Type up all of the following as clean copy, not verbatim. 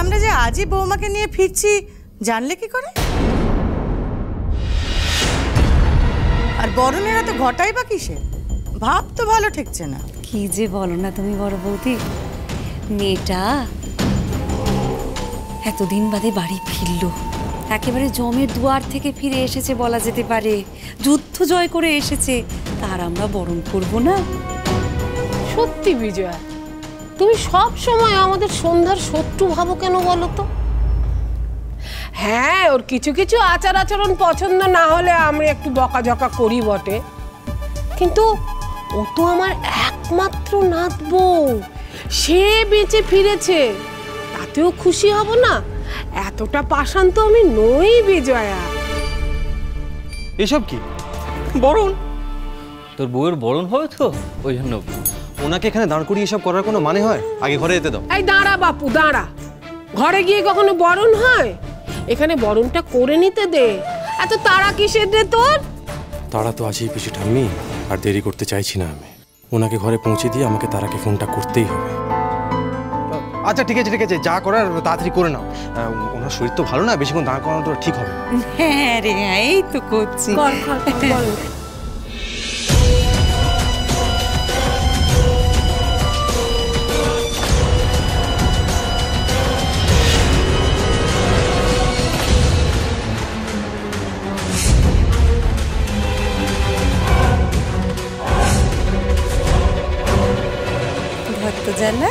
আমরা যে আজই বৌমাকে নিয়ে ফিরছি জানলে কি করে? আর বরণেরা তো ঘটাই বা কিসে? ভাব তো ভালো ঠেকছে না। কি যে বলো না তুমি বড় বৌদি, মেয়েটা এতদিন বাদে বাড়ি ফিরল, একেবারে জমের দুয়ার থেকে ফিরে এসেছে বলা যেতে পারে, যুদ্ধ জয় করে এসেছে, তার আমরা বরণ করব না? সত্যি বিজয়া, তুমি সব সময় আমাদের সন্ধ্যার শত্রু ভাবো কেন বলো তো? হ্যাঁ, ওর কিছু কিছু আচার আচরণ পছন্দ না হলে আমি একটু বকাঝকা করি বটে, কিন্তু ও তো আমার একমাত্র নাত বউ, সে বেঁচে ফিরেছে, তাতেও খুশি হব না? এতটা পাষাণ তো আমি নই বিজয়া। এসব কি বরণ? তোর বউয়ের বরণ হবে তো, ওই জন্য ওনাকে এখানে দাঁড় করিয়ে এসব করার কোনো মানে হয়? আগে ঘরে যেতে দাও। এই দাঁড়া বাপু দাঁড়া, ঘরে গিয়ে কখনো বরণ হয়? এখানে বরণটা করে নিতে দে, এত তাড়া কিসের রে তোর? তারা তো আজই পিছু ঠাম্মি, আর দেরি করতে চাইছি না আমি। ওনাকে ঘরে পৌঁছে দিয়ে আমাকে তারাকে ফোনটা করতেই হবে। আচ্ছা ঠিক আছে ঠিক আছে, যা করার তাড়াতাড়ি করে নাও। ওনার শরীর তো ভালো না, বেশিক্ষণ দাঁড় করানো তো ঠিক হবে। হ্যাঁ রে, এই তো করছি। জানা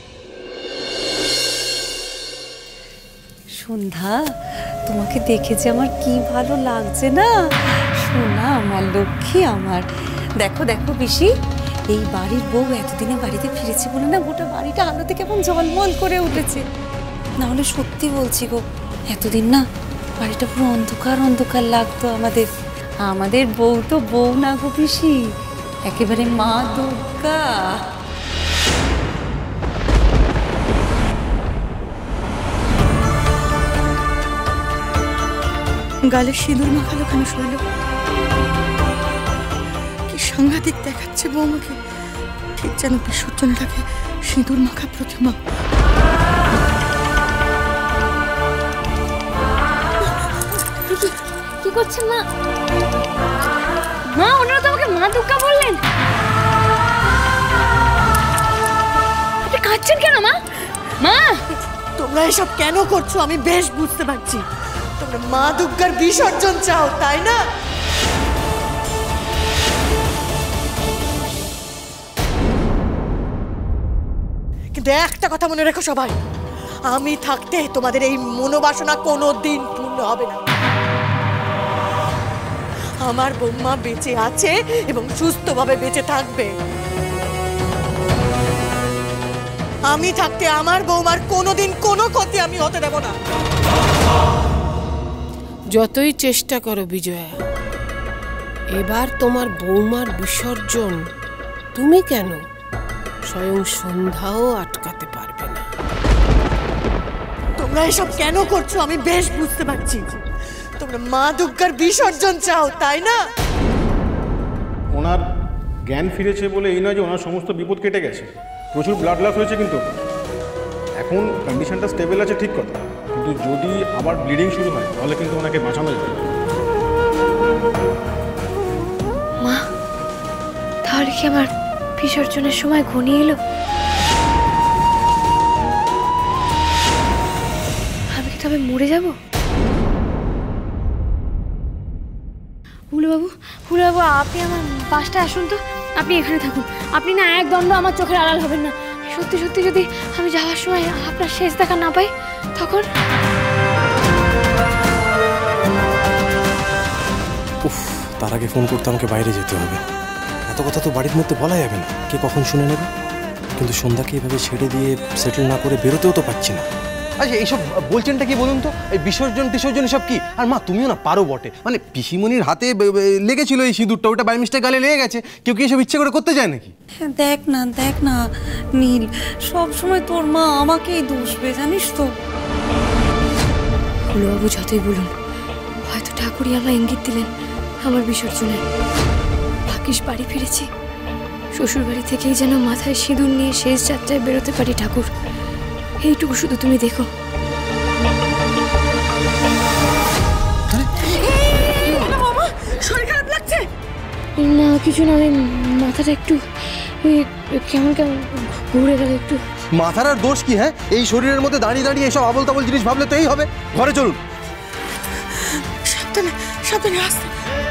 সন্ধ্যা, তোমাকে দেখে যে আমার কি ভালো লাগছে না। সোনা আমার, লক্ষ্মী আমার। দেখো দেখো পিসি, এই বাড়ির বউ এতদিনে বাড়িতে ফিরেছে বলে না গোটা বাড়িটা আলোতে কেমন ঝলমল করে উঠেছে। না হলে সত্যি বলছি গো, এতদিন না বাড়িটা পুরো অন্ধকার অন্ধকার লাগতো আমাদের। আমাদের বউ তো বউ না গো পিসি, একেবারে মা দুর্গা। গালে সিঁদুর মাখালো কেন শৈল? কি সাংঘাতিক দেখাচ্ছে বৌমাকে, ঠিক যেন বিসর্জনটাকে সিঁদুর মাখা প্রতিমা। কি করছেন মা? মা, ওনারা তো আমাকে মা দুর্গা বললেন। আপনি কাঁদছেন কেন মা? মা, তোমরা এসব কেন করছো আমি বেশ বুঝতে পারছি। তোমরা মা দুর্গার বিসর্জন চাও, তাই না? কিন্তু একটা কথা মনে রেখো সবাই, আমি থাকতে তোমাদের এই মনোবাসনা কোনোদিন পূর্ণ হবে না। আমার বৌমা বেঁচে আছে এবং সুস্থভাবে বেঁচে থাকবে। আমি থাকতে আমার বৌমার কোনোদিন কোনো ক্ষতি আমি হতে দেব না। যতই চেষ্টা করো বিজয়া, এবার তোমার বৌমার বিসর্জন তুমি কেন, স্বয়ং সন্ধ্যাও আটকাতে পারবে না। তোমরা এসব কেন করছো আমি বেশ বুঝতে পারছি। তোমরা মা দুর্গার বিসর্জন চাও, তাই না? ওনার জ্ঞান ফিরেছে বলে এই নয় যে ওনার সমস্ত বিপদ কেটে গেছে। প্রচুর ব্লাড লস হয়েছে, কিন্তু এখন কন্ডিশনটা স্টেবল আছে ঠিক কথা, কিন্তু যদি আবার ব্লিডিং শুরু হয় তাহলে কিন্তু ওনাকে বাঁচানো যাবে। মা, তাহলে কি আমার বিসর্জনের সময় ঘনিয়ে এলো? আমি কি তবে মরে যাব? হুলুবাবু, হুলুবাবু, আপনি আমার পাশটা আসুন তো। আপনি এখানে থাকুন, আপনি না এক দণ্ড আমার চোখের আড়াল হবেন না। সত্যি সত্যি যদি আমি যাওয়ার সময় আপনার শেষ দেখা না পাই, তখন উফ, তার আগে ফোন করতে আমাকে বাইরে যেতে হবে। এত কথা তো বাড়ির মধ্যে বলা যাবে না, কে কখন শুনে নেবে। কিন্তু সন্ধ্যাকে এভাবে ছেড়ে দিয়ে সেটেল না করে বেরোতেও তো পারছি না। আচ্ছা এইসব বলছেনটা কি বলুন তো? এই বিসর্জন টিসর্জন এসব কি? আর মা তুমিও না পারো বটে, মানে পিসিমণির হাতে লেগেছিল এই সিঁদুরটা, ওটা বাই মিস্টেক গালে লেগে গেছে। কেউ কি এসব ইচ্ছে করে করতে যায় নাকি? দেখ না দেখ না নীল, সব সময় তোর মা আমাকেই দোষবে জানিস তো। হুলুবাবু যতই বলুন, হয়তো ঠাকুরই আমায় ইঙ্গিত দিলেন আমার বিসর্জনে। ভাগ্যিস বাড়ি ফিরেছি, শ্বশুর বাড়ি থেকেই যেন মাথায় সিঁদুর নিয়ে শেষ যাত্রায় বেরোতে পারি। ঠাকুর, এইটুকু শুধু তুমি দেখো। না কিছু না, ওই মাথাটা একটু ওই কেমন কেমন ঘুরে গেল একটু। মাথার আর দোষ কি? হ্যাঁ, এই শরীরের মধ্যে দাঁড়িয়ে দাঁড়িয়ে এসব আবল তাবল জিনিস ভাবলে তো এই হবে। ঘরে চলুন। সাবধানে সাবধানে আসতে।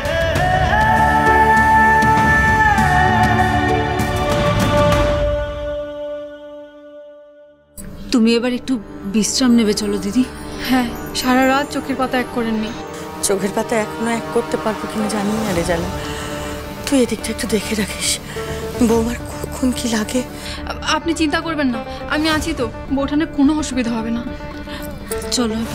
তুমি এবার একটু বিশ্রাম নেবে চলো দিদি। হ্যাঁ, সারা রাত চোখের পাতা এক করেননি। চোখের পাতা এখনো এক করতে পারবো কিনা জানি না রে জানো। তুই এদিকটা একটু দেখে রাখিস, বৌমার কখন কি লাগে। আপনি চিন্তা করবেন না, আমি আছি তো, বৌঠানের কোনো অসুবিধা হবে না। চলো এবার।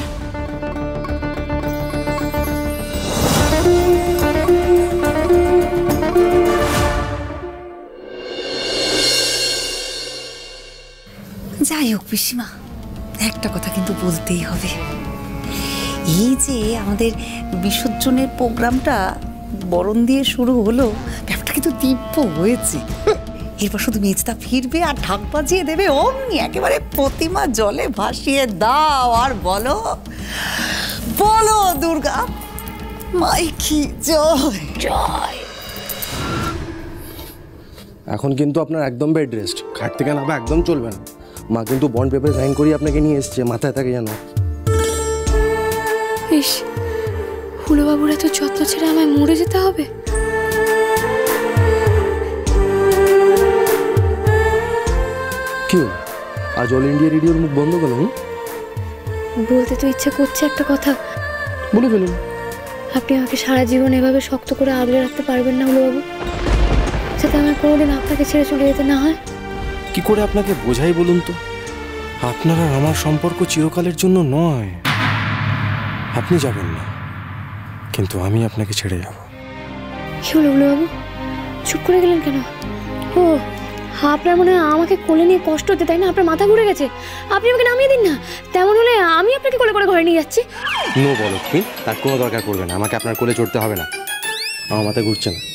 যাই হোক পিসিমা, একটা কথা কিন্তু বলতেই হবে। এই যে আমাদের বিসর্জনের প্রোগ্রামটা বরণ দিয়ে শুরু হলো, ব্যাপারটা কিন্তু দিব্য হয়েছে। এরপর শুধু মেজদা ফিরবে আর ঢাক বাজিয়ে দেবে, অমনি একেবারে প্রতিমা জলে ভাসিয়ে দাও আর বলো বলো দুর্গা মাইকি জয় জয়। এখন কিন্তু আপনার একদম বেড রেস্ট, খাট থেকে নামা একদম চলবে না। মা কিন্তু বন্ড পেপারে সাইন করিয়ে আপনাকে নিয়ে এসছে, মাথায় থাকে যেন। ইস, হুলোবাবুর এত যত্ন ছেড়ে আমায় মরে যেতে হবে। কি হলো? আজ অল ইন্ডিয়া রেডিওর মুখ বন্ধ কেন? বলতে তো ইচ্ছে করছে একটা কথা। বলে ফেলুন। আপনি আমাকে সারা জীবন এভাবে শক্ত করে আগলে রাখতে পারবেন না হুলোবাবু, যাতে আমার কোনোদিন আপনাকে ছেড়ে চলে যেতে না হয়। কি করে আপনাকে বোঝাই বলুন তো? আপনার আর আমার সম্পর্ক চিরকালের জন্য নয়। আপনি যাবেন না, কিন্তু আমি আপনাকে ছেড়ে যাব। কি হলো হুলোবাবু, চুপ করে গেলেন কেন? ও, আপনার মনে হয় আমাকে কোলে নিয়ে কষ্ট হতে, তাই না? আপনার মাথা ঘুরে গেছে, আপনি আমাকে নামিয়ে দিন না। তেমন হলে আমি আপনাকে কোলে করে ঘরে নিয়ে যাচ্ছি। নো বলো তুমি, তার কোনো দরকার পড়বে না। আমাকে আপনার কোলে চড়তে হবে না, আমার মাথা ঘুরছে না।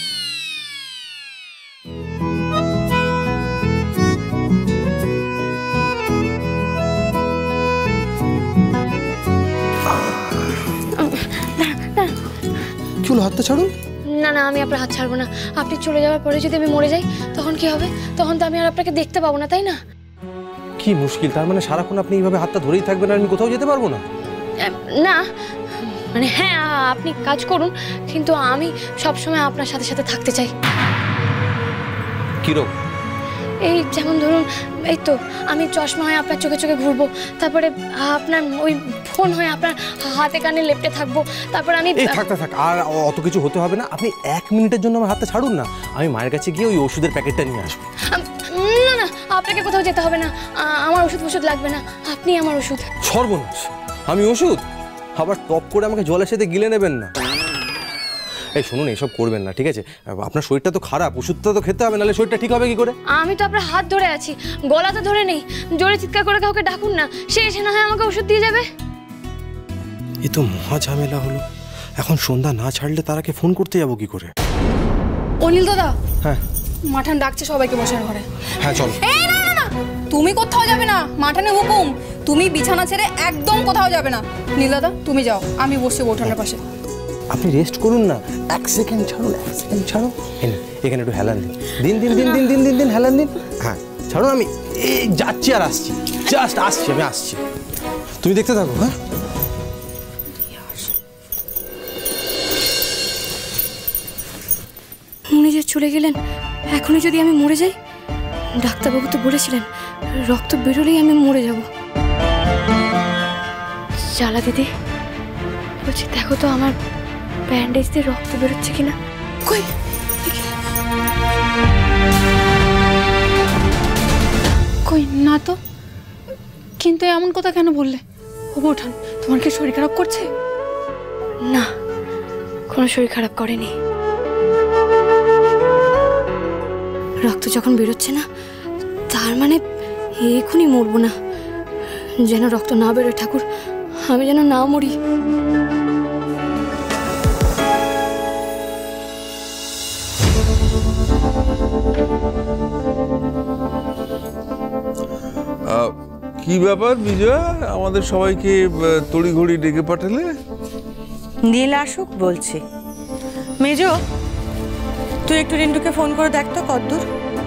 কি হলো? হাতটা ছাড়ুন। না না, আমি আপনার হাত ছাড়বো না। আপনি চলে যাওয়ার পরে যদি আমি মরে যাই তখন কি হবে? তখন তো আমি আর আপনাকে দেখতে পাবো না, তাই না? কি মুশকিল! তার মানে সারাক্ষণ আপনি এইভাবে হাতটা ধরেই থাকবেন আর আমি কোথাও যেতে পারবো না? না মানে হ্যাঁ, আপনি কাজ করুন, কিন্তু আমি সবসময় আপনার সাথে সাথে থাকতে চাই। কিরকম? এই যেমন ধরুন, এই তো আমি চশমা হয়ে আপনার চোখে চোখে ঘুরবো, তারপরে আপনার ওই ফোন হয়ে আপনার হাতে কানে লেপটে থাকবো, তারপর আমি এই থাক থাক, আর অত কিছু হতে হবে না। আপনি 1 মিনিটের জন্য আমার হাতটা ছাড়ুন না, আমি মায়ের কাছে গিয়ে ওই ওষুধের প্যাকেটটা নিয়ে আসবো। না না, আপনাকে কোথাও যেতে হবে না, আমার ওষুধ লাগবে না, আপনি আমার ওষুধ। সর্বনাশ, আমি ওষুধ? আবার টপ করে আমাকে জলের সাথে গিলে নেবেন না। এই শুনুন, এসব করবেন না, ঠিক আছে? আপনার শরীরটা তো খারাপ, ওষুধটা তো খেতে হবে, নাহলে শরীরটা ঠিক হবে কি করে? আমি তো আপনার হাত ধরে আছি, গলা তো ধরে নেই। জোরে চিৎকার করে কাউকে ডাকুন না, সে এসে না হয় আমাকে ওষুধ দিয়ে যাবে। এ তো মহা ঝামেলা হলো। এখন সন্ধ্যা না ছাড়লে তারাকে ফোন করতে যাবো কি করে? অনিল দাদা, হ্যাঁ মাঠান ডাকছে সবাইকে বসার ঘরে। হ্যাঁ চল। এই না না না, তুমি কোথাও যাবে না, মাঠানে হুকুম, তুমি বিছানা ছেড়ে একদম কোথাও যাবে না। নীল দাদা তুমি যাও, আমি বসছি বৌঠানের পাশে। আপনি রেস্ট করুন না, 1 সেকেন্ড ছাড়ুন, 1 সেকেন্ড ছাড়ুন। এখানে একটু হেলান দিন, দিন দিন দিন দিন দিন দিন দিন হেলান দিন। হ্যাঁ ছাড়ুন, আমি এই যাচ্ছি আর আসছি, জাস্ট আসছি, আমি আসছি। তুমি দেখতে থাকো। হ্যাঁ উনি যে চলে গেলেন, এখনই যদি আমি মরে যাই, ডাক্তারবাবু তো বলেছিলেন রক্ত বেরোলেই আমি মরে যাব। জ্বালা দিদি, বলছি দেখো তো আমার ব্যান্ডেজ দিয়ে রক্ত বেরোচ্ছে কিনা। কই কই না তো, কিন্তু এমন কথা কেন বললে? ও বৌঠান, তোমার কি শরীর খারাপ করছে? না, কোনো শরীর খারাপ করেনি। রক্ত যখন বেরোচ্ছে না, তার মানে এখনই মরবো না। যেন রক্ত না বেরোয় ঠাকুর, আমি যেন না মরি। কি ব্যাপার বিজয়া, আমাদের সবাইকে তড়িঘড়ি ডেকে পাঠালে? নীল আসুক বলছি। মেজো, তুই একটু রিন্টুকে ফোন করে দেখ তো কতদূর।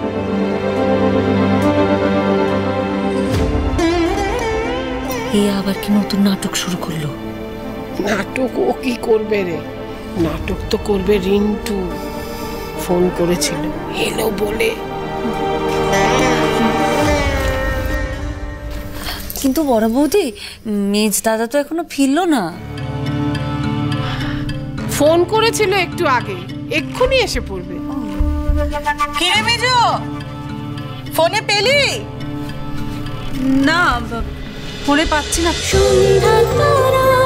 এ আবার কি নতুন নাটক শুরু করলো? নাটক ও কি করবে রে? নাটক তো করবে রিন্টু। ফোন করেছিল এলো বলে। কিন্তু বড় বৌদি, মেজ দাদা তো এখনো ফিরলো না। ফোন করেছিল একটু আগে, এক্ষুনি এসে পড়বে। কে রে মেজো, ফোনে পেলি? না, ফোনে পাচ্ছি না। সন্ধ্যা তারা